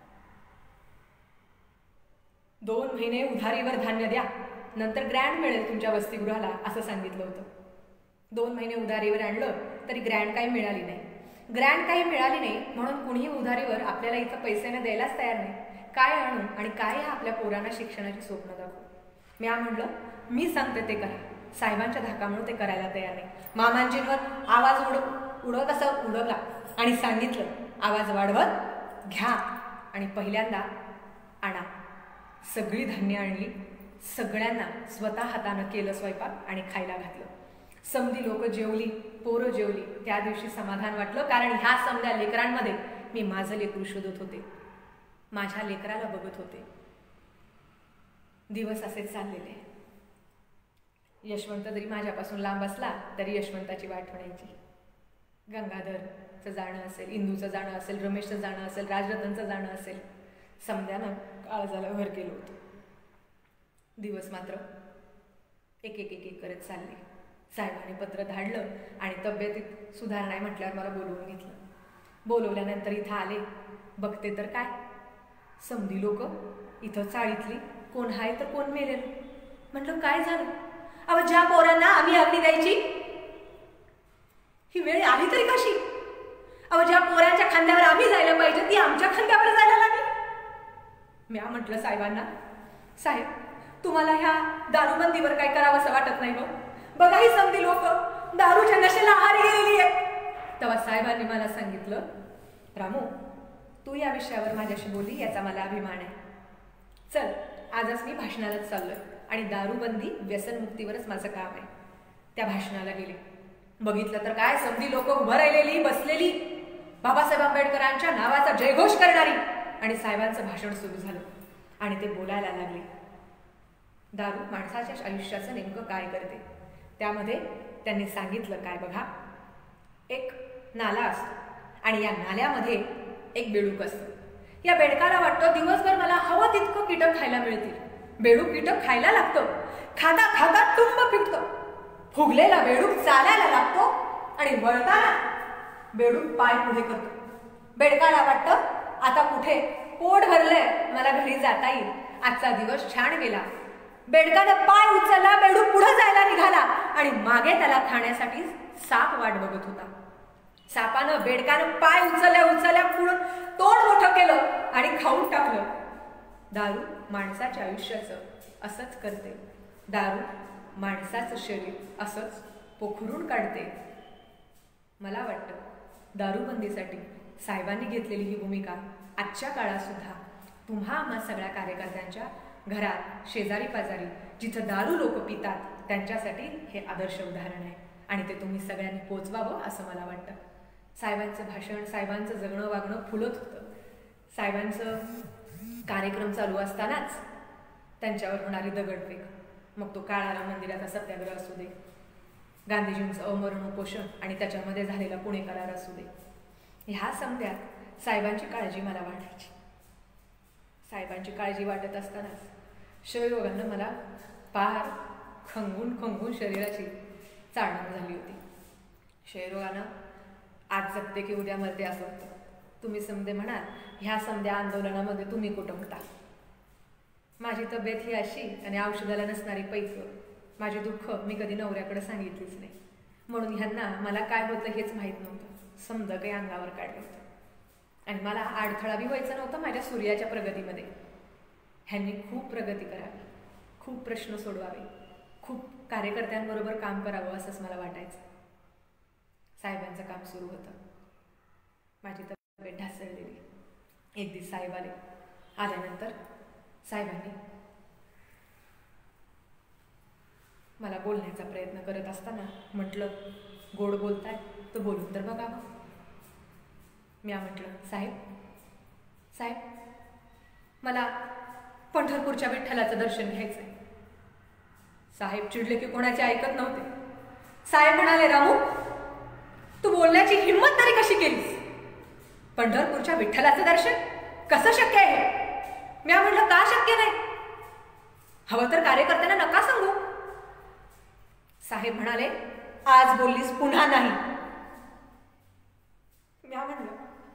Speaker 1: 2 महिने उधारीवर धान्य द्या, नंतर ग्रँड मिळेल तुमच्या वसतिगृहाला, असं सांगितलं होतं. 2 महिने उधारीवर आणलं तरी ग्रँड काही मिळाली नाही. ग्रँड काही मिळाली नाही म्हणून कुणीही उधारीवर आपल्याला इथं पैशाने द्यायलाच तयार नाही. काय आणू आणि काय आपल्या पोरांना शिक्षणाची स्वप्न दाखवू. मी म्हटलं, मी सांगते ते करा. साहेबांच्या धाकामुळे ते करायला तयार नाही. मामांजींवर आवाज उडवत असं उडवला आणि सांगितलं, आवाज वाढवत घ्या आणि पहिल्यांदा आणा. सगळी धान्य आणली, सगळ्यांना स्वतः हातानं केलं स्वयंपाक आणि खायला घातलं. समधी लोक जेवली, पोरं जेवली. त्या दिवशी समाधान वाटलं, कारण ह्या समध्या लेकरांमध्ये मी माझं लेकरू शोधत होते, माझ्या लेकराला बघत होते. दिवस असे चाललेले. यशवंत जरी माझ्यापासून लांब असला तरी यशवंताची वाट म्हणायची. गंगाधरचं जाणं असेल, इंदूचं जाणं असेल, रमेशचं जाणं असेल, राजरतनचं जाणं असेल, समध्यानं काळजाला भर केलं होतं. दिवस मात्र एक एक एक एक करत चालले. साहेबांनी पत्र धाडलं आणि तब्येतीत सुधारणा नाही म्हटल्यावर मला बोलवून घेतलं. बोलवल्यानंतर इथं आले. बघते तर काय, समधी लोक इथं चाळीतली, कोण हाय तर कोण मेलेलं. म्हटलं काय झालं. अहो, ज्या पोरांना आम्ही अग्नी द्यायची ही वेळ आली तरी कशी. अहो, ज्या पोरांच्या खांद्यावर आम्ही जायला पाहिजे ती आमच्या खांद्यावर जायला लागली. मी म्हटलं साहेबांना, साहेब तुम्हाला ह्या दारूबंदीवर काय करावं असं वाटत नाही हो. बघा ही समधी लोक दारूच्या नशेला आहारी गेलेली आहे. तेव्हा साहेबांनी मला सांगितलं, रामू तू या विषयावर माझ्याशी बोलली याचा मला अभिमान आहे. चल आजच मी भाषणालाच चाललोय आणि दारूबंदी व्यसनमुक्तीवरच माझं काम आहे. त्या भाषणाला गेले. बघितलं तर काय, समधी लोक उभं राहिलेली, बसलेली, बाबासाहेब आंबेडकरांच्या नावाचा जयघोष करणारी. आणि साहेबांचं भाषण सुरू झालं आणि ते बोलायला लागले. दारू माणसाच्या आयुष्याचं नेमकं काय करते. त्यामध्ये त्यांनी सांगितलं काय बघा, एक नाला असतो आणि या नाल्यामध्ये एक बेडूक असतं. या बेडकाला वाटतं दिवसभर मला हवं तितकं कीटक खायला मिळतील. बेडूक कीटक खायला लागतं, खाता खाता टुंब पिकतं. फुगलेला बेडूक चालायला लागतो आणि वळताना बेडूक पाय पुढे करतो. बेडकाला वाटतं आता कुठे पोट भरलंय, मला घरी जाता येईल, आजचा दिवस छान गेला. बेडकानं पाय उचलला, बेडूक पुढे जायला निघाला आणि मागे त्याला खाण्यासाठी साप वाट बघत होता. सापानं बेडकानं पाय उचलल्या पुढं तोंड मोठं केलं आणि खाऊन टाकलं. दारू माणसाच्या आयुष्याचं असंच करते. दारू माणसाचं शरीर असंच पोखरून काढते. मला वाटतं दारूबंदीसाठी साहेबांनी घेतलेली ही भूमिका आजच्या काळात सुद्धा तुम्हा आम्हा सगळ्या कार्यकर्त्यांच्या घरात, शेजारी पाजारी जिथं दारू लोक पितात त्यांच्यासाठी हे आदर्श उदाहरण आहे आणि ते तुम्ही सगळ्यांनी पोचवावं असं मला वाटतं. साहेबांचं भाषण, साहेबांचं जगणं वागणं फुलत होतं. साहेबांचं कार्यक्रम चालू असतानाच त्यांच्यावर होणारी दगडफेक, मग तो काळाराम मंदिराचा सत्याग्रह असू दे, गांधीजींचं अमरण उपोषण आणि त्याच्यामध्ये झालेला पुणे करार असू दे, ह्या समध्यात साहेबांची काळजी मला वाटायची. साहेबांची काळजी वाटत असतानाच क्षयरोगानं मला पार खंगून खंगून शरीराची चाळण झाली होती. क्षयरोगानं आज जगते की उद्या मरते असं होतं. तुम्ही समजे म्हणाल ह्या समध्या आंदोलनामध्ये तुम्ही कुठं होता. माझी तब्येत ही अशी आणि औषधाला नसणारी पैक, माझी दुःख मी कधी नवऱ्याकडे सांगितलीच नाही. म्हणून ह्यांना मला काय होतं हेच माहीत नव्हतं. समजा काही अंगावर काढलं होतं आणि मला अडथळा बी व्हायचा नव्हता माझ्या सूर्याच्या प्रगतीमध्ये. ह्यांनी खूप प्रगती करावी, खूप प्रश्न सोडवावे, खूप कार्यकर्त्यांबरोबर काम करावं असंच मला वाटायचं. साहेबांचं काम सुरू होतं. माझी तब्येत ढासळलेली. एक दिवस साहेब आले. आल्यानंतर साहेबांनी मला बोलण्याचा प्रयत्न करत असताना म्हटलं, गोड बोलताय तर बोलून तर बघावं. मी म्हटलं, साहेब साहेब मला पंढरपूरच्या विठ्ठलाचं दर्शन घ्यायचंय. साहेब चिडले की कोणाचे ऐकत नव्हते. साहेब म्हणाले, रामू तू बोलण्याची हिंमत तरी कशी केलीस? पंढरपूरच्या विठ्ठलाचं दर्शन कसं शक्य आहे? मी म्हटलं, का शक्य नाही? हवं तर कार्यकर्त्यांना नका सांगू. साहेब म्हणाले, आज बोललीस पुन्हा नाही. मी म्हणलं,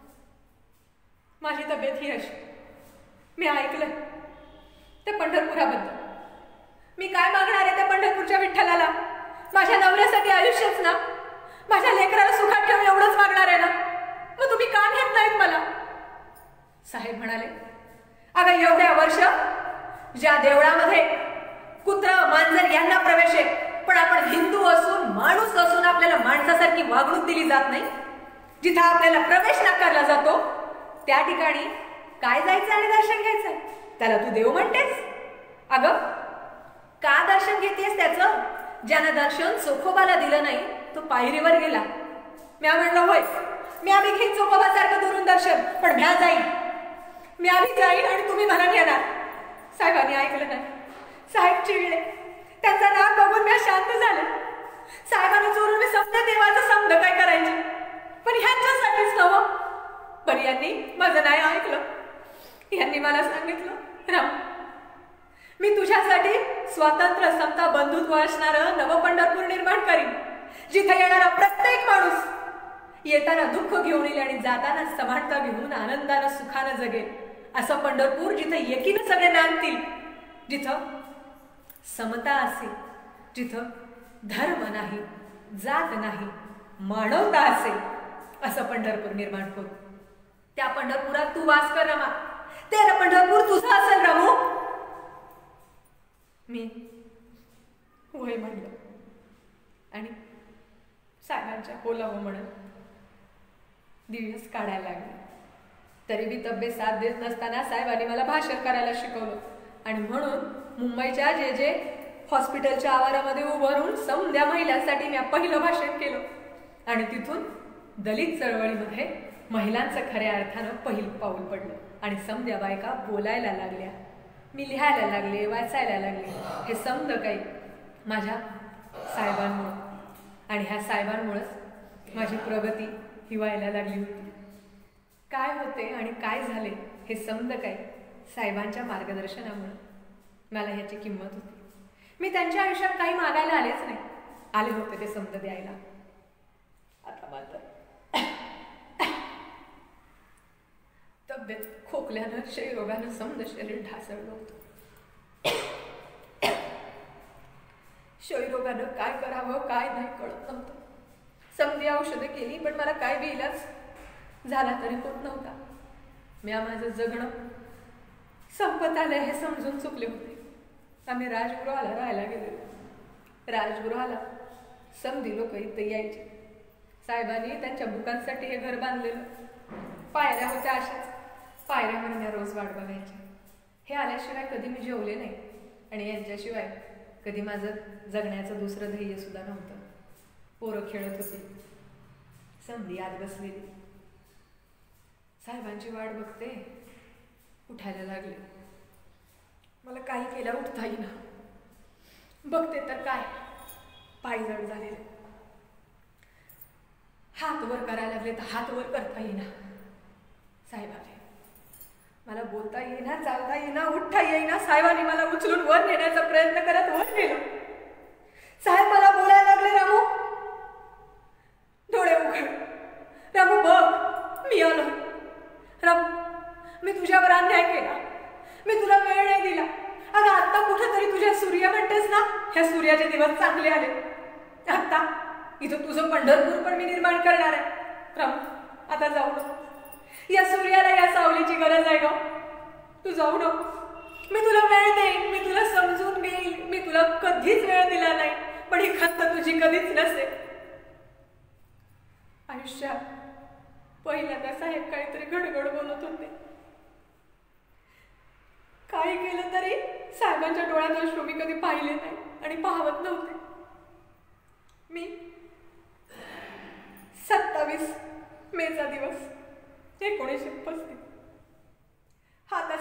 Speaker 1: माझी तब्येत ही अशी, मी ऐकलं ते पंढरपुराबद्दल. मी काय मागणार आहे त्या पंढरपूरच्या विठ्ठलाला? माझ्या नवऱ्यासाठी आयुष्यच ना, माझ्या लेकराला सुखात ठेवून एवढंच मागणार आहे ना. मग तुम्ही का घेत नाहीत मला? साहेब म्हणाले, अगं एवढ्या वर्ष ज्या देवळामध्ये कुत्र मांजर यांना प्रवेश आहे, पण आपण हिंदू असून माणूस असून आपल्याला माणसासारखी वागणूक दिली जात नाही. जिथं आपल्याला प्रवेश नाकारला जातो त्या ठिकाणी काय जायचं आणि दर्शन घ्यायचं? त्याला तू देव म्हणतेस? अगं का दर्शन घेतेस त्याचं? ज्यानं दर्शन चोखोबाला दिलं नाही तो पायरीवर गेला. म्या म्हणलं, होय मी आम्ही घेईन चोखोबासारखं दुरून दर्शन, पण म्या जाईन, मी आम्ही जाईन आणि तुम्ही मला घेणार. साहेबांनी ऐकलं नाही. साहेब चिडले. त्यांचा राग बघून मी शांत झाले. साहेबांना चोरून मी समजा देवाचं समज काय करायचे, पण ह्यांच्यासाठीच नवं. पण यांनी माझं नाही ऐकलं. यांनी मला सांगितलं, राम मी तुझ्यासाठी स्वातंत्र्य समता बंधुत्व असणारं नवं पंढरपूर निर्माण करीन, जिथे येणारा प्रत्येक माणूस येताना दुःख घेऊन येईल आणि जाताना समानता घेऊन आनंदानं सुखानं जगेल. असं पंढरपूर जिथं एकीनं सगळे नांदतील, जिथं समता असेल, जिथं धर्म नाही, जात नाही, मानवता असेल, असं पंढरपूर निर्माण करू. त्या पंढरपुरात तू वास कर रमा. ते पंढरपूर तुझं असेल रामू. मी होय म्हणलं आणि साहेबांच्या बोलावं म्हणत दिवस काढायला लागले. तरी बी तब्येत साथ देत नसताना साहेबांनी मला भाषण करायला शिकवलं आणि म्हणून मुंबईच्या जे हॉस्पिटलच्या आवारामध्ये उभं राहून समध्या महिलांसाठी मी पहिलं भाषण केलं आणि तिथून दलित चळवळीमध्ये महिलांचं खऱ्या अर्थानं पहिलं पाऊल पडलं आणि समध्या बायका बोलायला लागल्या, मी लिहायला लागले, वाचायला लागले. हे समज काही माझ्या साहेबांमुळं आणि ह्या साहेबांमुळंच माझी प्रगती ही व्हायला लागली होती. काय होते आणि काय झाले हे समज काय साहेबांच्या मार्गदर्शनामुळे मला ह्याची किंमत होती. मी त्यांच्या आयुष्यात काही मागायला आलेच नाही, आले होते ते समज द्यायला. आता मात्र तब्येत खोकल्यानं क्षयरोगानं समज शरीर ढासळलं होतं. क्षयरोगानं काय करावं काय नाही कळत नव्हतं. समधी औषधं केली पण मला काय बी इलाज झाला तरी होत नव्हता. मी माझं जगणं संपत आलंय हे समजून चुकले होते. आम्ही राजगृहाला राहायला गेलेलो. राजगृहाला समधी लोक इथे यायचे. साहेबांनी त्यांच्या बुकांसाठी हे घर बांधलेलं. पायऱ्या होत्या अशाच, पायऱ्यावर मी रोज वाट बघायची. हे आल्याशिवाय कधी मी जेवले नाही आणि यांच्याशिवाय कधी माझं जगण्याचं दुसरं ध्येय सुद्धा नव्हतं. पोरं खेळत होती, समधी आत बसलेली. साहेबांची वाट बघते, उठायला लागले. मला काही केलं उठता येईना. बघते तर काय, पाय जड झालेले. हात वर करायला लागले तर हात वर करता येईना. साहेब आले. मला बोलता येईना, चालता येईना, उठता येईना. साहेबांनी मला उचलून वर नेण्याचा प्रयत्न करत वर नेलं. साहेब मला बोलायला लागले, रामू डोळे उघड, रामू बघ मी आलो. रामू मी तुझ्यावर अन्याय केला, मी तुला वेळ नाही दिला. अगं आत्ता कुठेतरी तुझ्या सूर्य म्हणतेस ना, ह्या सूर्याचे दिवस चांगले आले. आत्ता इथं तुझं पंढरपूर पण मी निर्माण करणार आहे. रामू आता जाऊ नको. या सूर्याला या सावलीची गरज आहे ग. तू जाऊ नको. मी तुला वेळ देईन, मी तुला समजून घेईन. मी तुला कधीच वेळ दिला नाही, पण ही खंत तुझी कधीच नसेल. आयुष्यात पहिल्यांदा साहेब काहीतरी गडगड बोलत होते. काही केलं तरी साहेबांच्या डोळ्यात अश्रू मी कधी पाहिले नाही आणि पाहत नव्हते. मी 27 मेचा दिवस 1935 हा